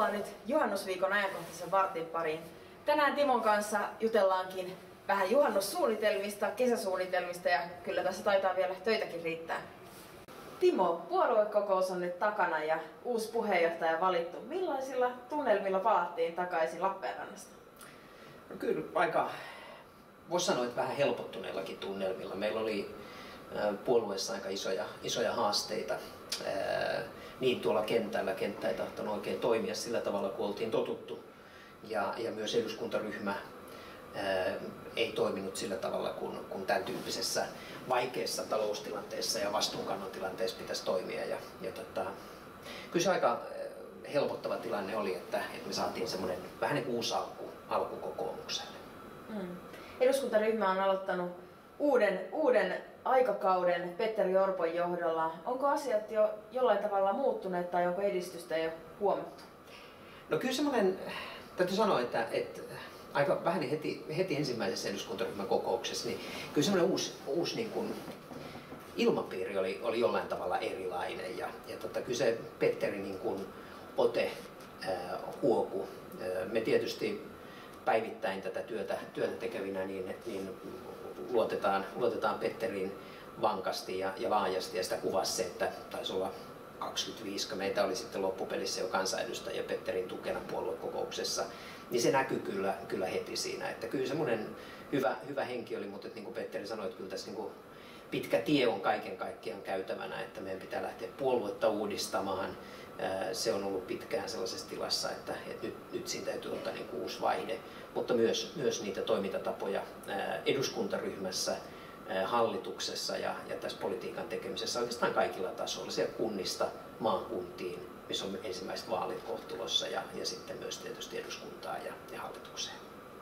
Tervetuloa nyt juhannusviikon ajankohtaisen vartin pariin. Tänään Timon kanssa jutellaankin vähän juhannussuunnitelmista, kesäsuunnitelmista ja kyllä tässä taitaa vielä töitäkin riittää. Timo, puoluekokous on nyt takana ja uusi puheenjohtaja valittu. Millaisilla tunnelmilla palattiin takaisin Lappeenrannasta? No kyllä aika, voisi sanoa, että vähän helpottuneillakin tunnelmilla. Meillä oli puolueessa aika isoja haasteita. Niin tuolla kentällä. Kenttä ei tahtonut oikein toimia sillä tavalla, kun oltiin totuttu. Ja myös eduskuntaryhmä ei toiminut sillä tavalla, kun tämän tyyppisessä vaikeassa taloustilanteessa ja vastuunkannon tilanteessa pitäisi toimia. Kyllä se aika helpottava tilanne oli, että me saatiin semmoinen vähän niin kuin uusi alku kokoomukselle. Eduskuntaryhmä on aloittanut uuden aikakauden Petteri Orpon johdolla. Onko asiat jo jollain tavalla muuttuneet tai onko edistystä jo huomattu? No kyllä semmoinen, täytyy sanoa, että aika vähän heti ensimmäisessä eduskuntaryhmän kokouksessa, niin kyllä semmoinen uusi niin kuin ilmapiiri oli jollain tavalla erilainen. Kyllä se Petterin niin kuin ote huoku. Me tietysti päivittäin tätä työtä tekevinä niin luotetaan Petteriin vankasti ja laajasti, ja sitä kuvasi se, että taisi olla 25 meitä oli sitten loppupelissä jo kansanedustajia Petterin tukena puoluekokouksessa, niin se näkyy kyllä heti siinä, että kyllä semmoinen hyvä henki oli, mutta niin kuin Petteri sanoi, että kyllä tässä niin kuin pitkä tie on kaiken kaikkiaan käytävänä, että meidän pitää lähteä puoluetta uudistamaan. Se on ollut pitkään sellaisessa tilassa, että nyt siinä täytyy ottaa niin kuin uusi vaihde, mutta myös niitä toimintatapoja eduskuntaryhmässä, hallituksessa ja tässä politiikan tekemisessä oikeastaan kaikilla tasoilla, siellä kunnista maakuntiin, missä on ensimmäiset vaalit kohtulossa ja sitten myös tietysti eduskuntaa ja hallitukseen.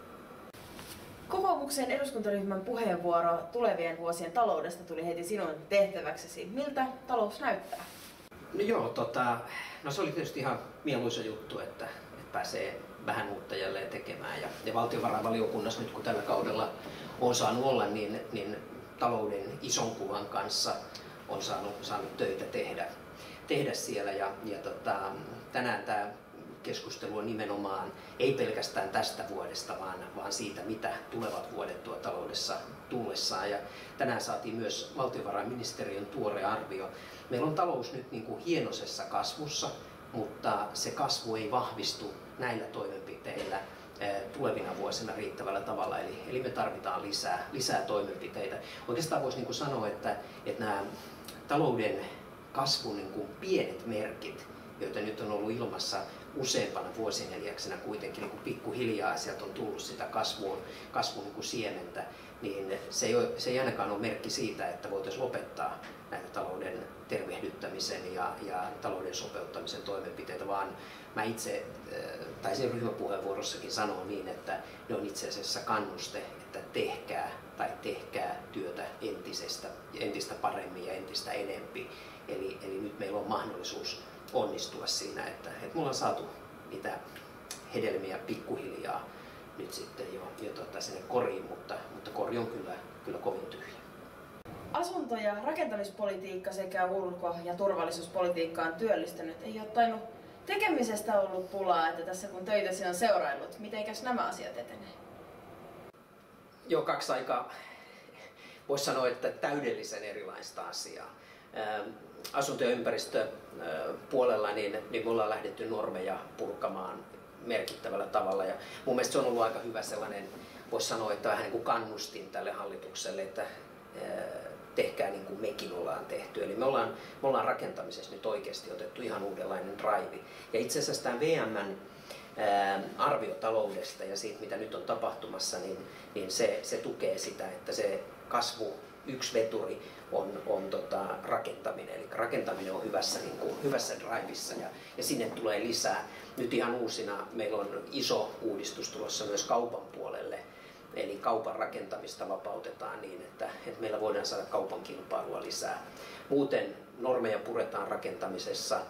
Kokoomuksen eduskuntaryhmän puheenvuoro tulevien vuosien taloudesta tuli heti sinun tehtäväksesi. Miltä talous näyttää? No joo, no se oli tietysti ihan mieluisa juttu, että pääsee vähän uutta jälleen tekemään. Ja valtiovarainvaliokunnassa nyt kun tällä kaudella on saanut olla, niin talouden ison kuvan kanssa on saanut töitä tehdä siellä. Tänään tämä keskustelu on nimenomaan ei pelkästään tästä vuodesta, vaan siitä, mitä tulevat vuodet tuo taloudessa tullessaan. Ja tänään saatiin myös valtiovarainministeriön tuore arvio. Meillä on talous nyt niin kuin hienoisessa kasvussa, mutta se kasvu ei vahvistu näillä toimenpiteillä tulevina vuosina riittävällä tavalla. Eli me tarvitaan lisää toimenpiteitä. Oikeastaan voisi niin kuin sanoa, että nämä talouden kasvun niin kuin pienet merkit, joita nyt on ollut ilmassa useampana vuosineljäksenä kuitenkin niin kuin pikkuhiljaa sieltä on tullut sitä kasvun niin kuin siementä, niin se ei ainakaan ole merkki siitä, että voitaisiin lopettaa näitä talouden tervehdyttämisen ja talouden sopeuttamisen toimenpiteitä, vaan mä itse taisin ryhmäpuheenvuorossakin sanoa niin, että ne on itse asiassa kannuste, että tehkää työtä entistä paremmin ja entistä enempi. Eli nyt meillä on mahdollisuus onnistua siinä, että me ollaan saatu niitä hedelmiä pikkuhiljaa nyt sitten jo sinne koriin, mutta kori on kyllä kovin tyhjä. Asunto- ja rakentamispolitiikka sekä ulko- ja turvallisuuspolitiikka on työllistänyt. Ei ole tainnut tekemisestä ollut pulaa, että tässä kun töitäsi on seuraillut. Mitenkäs nämä asiat etenee? Joo, kaksi aika, voisi sanoa, että täydellisen erilaista asiaa. Asunto- ja ympäristöpuolella niin me ollaan lähdetty normeja purkamaan merkittävällä tavalla. Ja mun mielestä se on ollut aika hyvä sellainen, voisi sanoa, että vähän niin kuin kannustin tälle hallitukselle, että tehkää niin kuin mekin ollaan tehty. Eli me ollaan rakentamisessa nyt oikeasti otettu ihan uudenlainen drive. Ja itse asiassa tämä VM:n arvio taloudesta ja siitä, mitä nyt on tapahtumassa, niin se tukee sitä, että se kasvu, yksi veturi on rakentaminen. Eli rakentaminen on hyvässä drivissa ja sinne tulee lisää. Nyt ihan uusina meillä on iso uudistus tulossa myös kaupan puolelle. Eli kaupan rakentamista vapautetaan niin, että meillä voidaan saada kaupan kilpailua lisää. Muuten normeja puretaan rakentamisessa,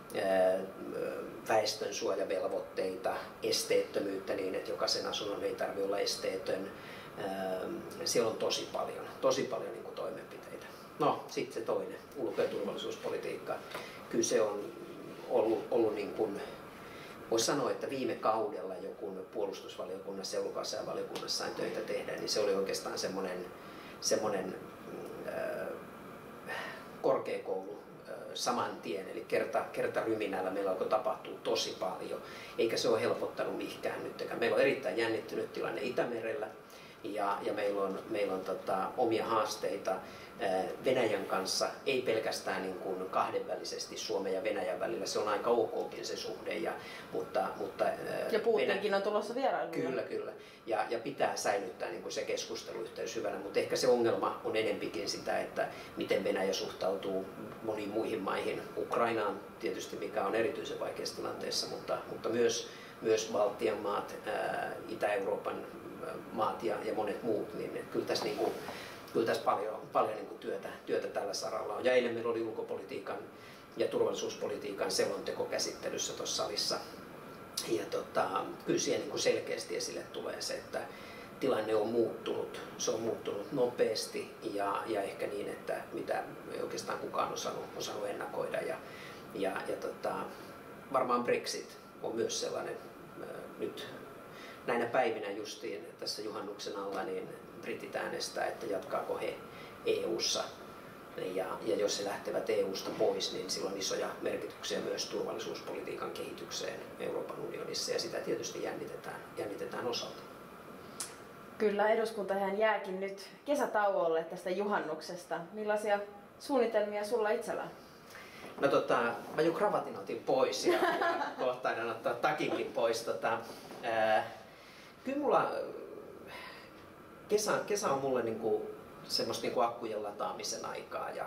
väestönsuojavelvoitteita, esteettömyyttä niin, että jokaisen asunnon ei tarvitse olla esteetön. Siellä on tosi paljon niin kuin toimenpiteitä. No, sitten se toinen, ulko- ja turvallisuuspolitiikka. Kyllä se on ollut niin kuin voisi sanoa, että viime kaudella jo kun puolustusvaliokunnassa ja ulkoasiainvaliokunnassa sain töitä tehdä, niin se oli oikeastaan semmoinen korkeakoulu saman tien, eli kertaryminällä meillä alkoi tapahtua tosi paljon, eikä se ole helpottanut mihinkään nytkään. Meillä on erittäin jännittynyt tilanne Itämerellä ja meillä on omia haasteita Venäjän kanssa, ei pelkästään niin kuin kahdenvälisesti Suomen ja Venäjän välillä, se on aika okkin se suhde. Mutta Putinkin on tulossa vierailulle. Kyllä. Ja pitää säilyttää niin kuin se keskusteluyhteys hyvänä, mutta ehkä se ongelma on enempikin sitä, että miten Venäjä suhtautuu moniin muihin maihin, Ukrainaan tietysti, mikä on erityisen vaikeassa tilanteessa, mutta myös Baltian maat, Itä-Euroopan maat ja monet muut, niin kyllä tässä paljon niin kuin työtä tällä saralla on. Ja eilen meillä oli ulkopolitiikan ja turvallisuuspolitiikan selonteko käsittelyssä tuossa salissa. Ja kyllä siihen niin kuin selkeästi esille tulee se, että tilanne on muuttunut. Se on muuttunut nopeasti ja ehkä niin, että mitä ei oikeastaan kukaan osannut ennakoida. Varmaan Brexit on myös sellainen nyt näinä päivinä justiin tässä juhannuksen alla, niin britit äänestää, että jatkaako he EU:ssa. Ja jos he lähtevät EU:sta pois, niin sillä on isoja merkityksiä myös turvallisuuspolitiikan kehitykseen Euroopan unionissa, ja sitä tietysti jännitetään osalta. Kyllä, eduskuntahan jääkin nyt kesätauolle tästä juhannuksesta. Millaisia suunnitelmia sulla itsellä? No mä jo kravatin otin pois ja kohta aidan ottaa takinkin pois. Kyllä mulla kesä on mulle niinku semmoista niinku akkujen lataamisen aikaa ja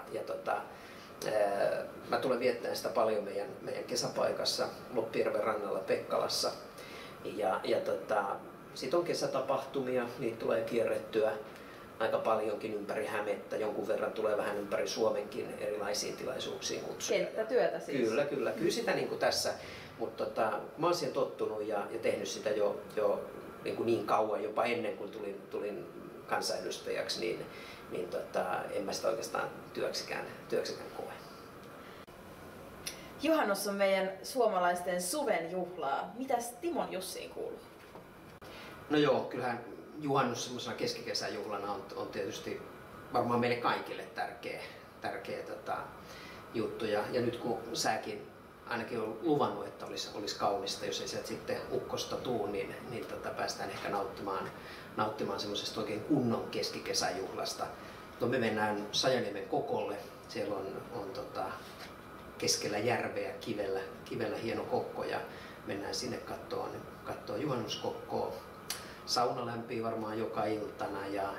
mä tulen viettämään sitä paljon meidän kesäpaikassa Loppijärven rannalla Pekkalassa. Sitten on kesätapahtumia, niitä tulee kierrettyä aika paljonkin ympäri Hämettä, jonkun verran tulee vähän ympäri Suomenkin erilaisiin tilaisuuksiin kutsuja. Kenttätyötä siis. Kyllä kyllä sitä niin kuin tässä, mutta mä oon siihen tottunut ja tehnyt sitä jo niin kauan, jopa ennen kuin tulin kansanedustajaksi, niin en mä sitä oikeastaan työksikään koe. Juhannus on meidän suomalaisten suven juhlaa. Mitäs Timon Jussiin kuuluu? No joo, kyllähän juhannus semmoisena keskikesäjuhlana on tietysti varmaan meille kaikille tärkeä juttu. Ja nyt kun säkin ainakin on luvannut, että olisi kaunista, jos ei sieltä sitten ukkosta tuu, niin päästään ehkä nauttimaan semmoisesta oikein kunnon keskikesäjuhlasta. No me mennään Sajaniemen kokolle. Siellä on keskellä järveä kivellä hieno kokko ja mennään sinne kattoo juhannuskokkoa. Sauna lämpii varmaan joka iltana ja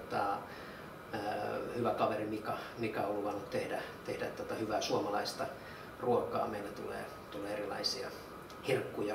hyvä kaveri Mika on luvannut tehdä hyvää suomalaista ruokaa. Meillä tulee erilaisia herkkuja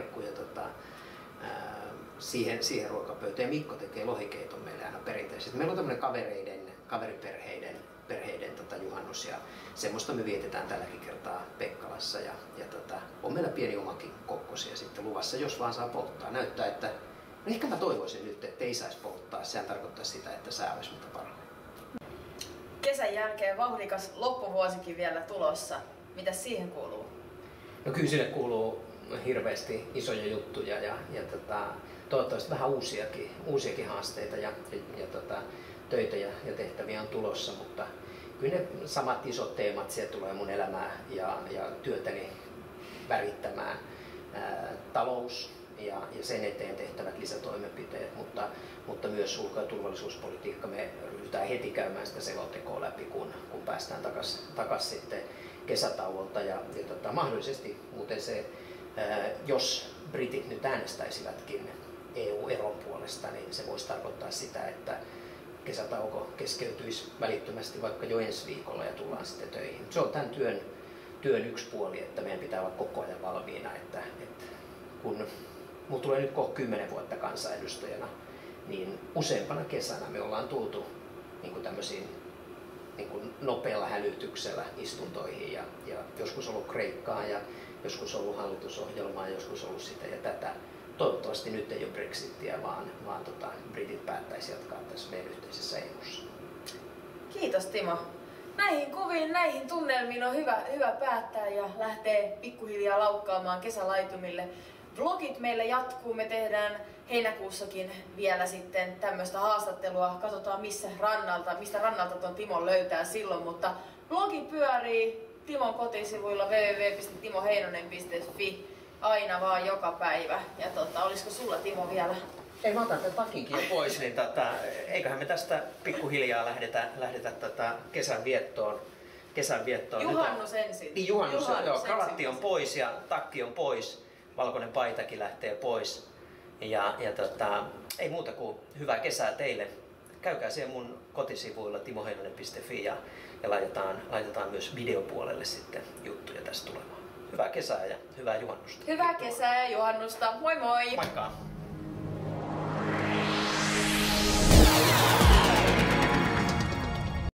siihen ruokapöytään. Mikko tekee lohikeiton meille aina perinteisesti. Meillä on tämmöinen kaveriperheiden juhannus ja semmoista me vietetään tälläkin kertaa Pekkalassa ja on meillä pieni omakin kokkosia sitten luvassa, jos vaan saa polttaa. Näyttää, että no ehkä mä toivoisin nyt, että ei saisi polttaa. Sehän tarkoittaa sitä, että sää olisi mitä parhain. Kesän jälkeen vauhdikas loppuvuosikin vielä tulossa. Mitäs siihen kuuluu? No kyllä sinne kuuluu hirveästi isoja juttuja ja toivottavasti vähän uusiakin haasteita ja töitä ja tehtäviä on tulossa, mutta kyllä ne samat isot teemat sieltä tulee mun elämää ja työtäni värittämään. Talous ja sen eteen tehtävät lisätoimenpiteet, mutta myös ulko- ja turvallisuuspolitiikka. Me ryhdytään heti käymään sitä selontekoa läpi, kun päästään takaisin sitten kesätauolta ja mahdollisesti muuten se, jos britit nyt äänestäisivätkin EU-eron puolesta, niin se voisi tarkoittaa sitä, että kesätauko keskeytyisi välittömästi vaikka jo ensi viikolla ja tullaan sitten töihin. Se on tämän työn yksi puoli, että meidän pitää olla koko ajan valmiina, että kun mulla tulee nyt 10 vuotta kansanedustajana, niin useampana kesänä me ollaan tultu niin tämmöisiin niin nopealla hälytyksellä istuntoihin ja joskus ollut Kreikkaa ja joskus ollut hallitusohjelmaa, joskus ollut sitä ja tätä. Toivottavasti nyt ei ole Brexittiä, vaan britit päättäisi jatkaa tässä meidän yhteisessä EU:ssa. Kiitos Timo. Näihin kuviin, näihin tunnelmiin on hyvä päättää ja lähtee pikkuhiljaa laukkaamaan kesälaitumille. Vlogit meille jatkuu, me tehdään heinäkuussakin vielä sitten tämmöistä haastattelua. Katsotaan mistä rannalta ton Timon löytää silloin, mutta vlogi pyörii Timon kotisivuilla www.timoheinonen.fi aina vaan joka päivä. Ja olisiko sulla Timo vielä? Ei, mä otan tämän takinkin jo pois, niin eiköhän me tästä pikkuhiljaa lähdetä kesän viettoon. Juhannus ensin. Niin, juhannus joo, kravatti on pois ja takki on pois, valkoinen paitakin lähtee pois. Ja ei muuta kuin hyvää kesää teille. Käykää siellä mun kotisivuilla timoheinonen.fi ja laitetaan myös videopuolelle sitten juttuja tästä tulemaan. Hyvää kesää ja hyvää juhannusta. Hyvää kesää ja juhannusta. Moi moi! Moikka!